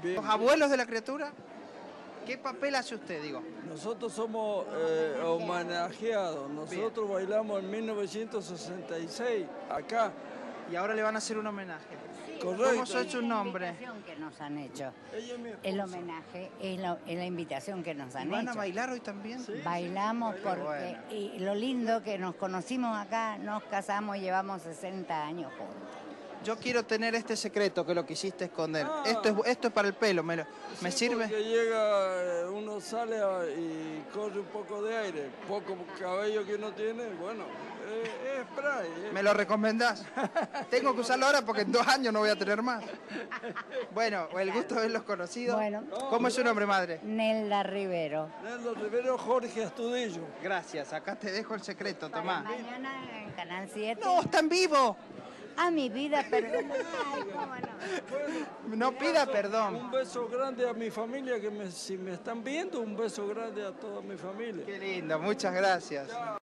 Bien. ¿Los abuelos de la criatura? ¿Qué papel hace usted, digo? Nosotros somos homenajeados. Nosotros bailamos en 1966 acá. Y ahora le van a hacer un homenaje. Correcto. ¿Cómo soy su nombre? La invitación que nos han hecho. Ella es mi esposa. El homenaje es la invitación que nos ¿Y han van a hecho. bailar hoy también? Sí. Bailamos sí, porque bueno. y lo lindo que nos conocimos acá, nos casamos y llevamos 60 años juntos. Yo quiero tener este secreto que lo quisiste esconder. Ah. Esto es para el pelo, ¿me Sí, sirve? Porque llega, uno sale y corre un poco de aire, poco cabello que uno tiene, bueno, es spray. ¿Me lo recomendás? Tengo que usarlo ahora porque en 2 años no voy a tener más. Bueno, el gusto de haberlos conocido. Bueno. ¿Cómo es su nombre, madre? Nelda Rivero. Neldo Rivero, Jorge Astudillo. Gracias, acá te dejo el secreto, Para tomá. mañana en Canal 7. ¡No, está en vivo! A mi vida, perdón. Ay, cómo no. No pida perdón. Un beso grande a mi familia, si me están viendo, un beso grande a toda mi familia. Qué lindo, muchas gracias.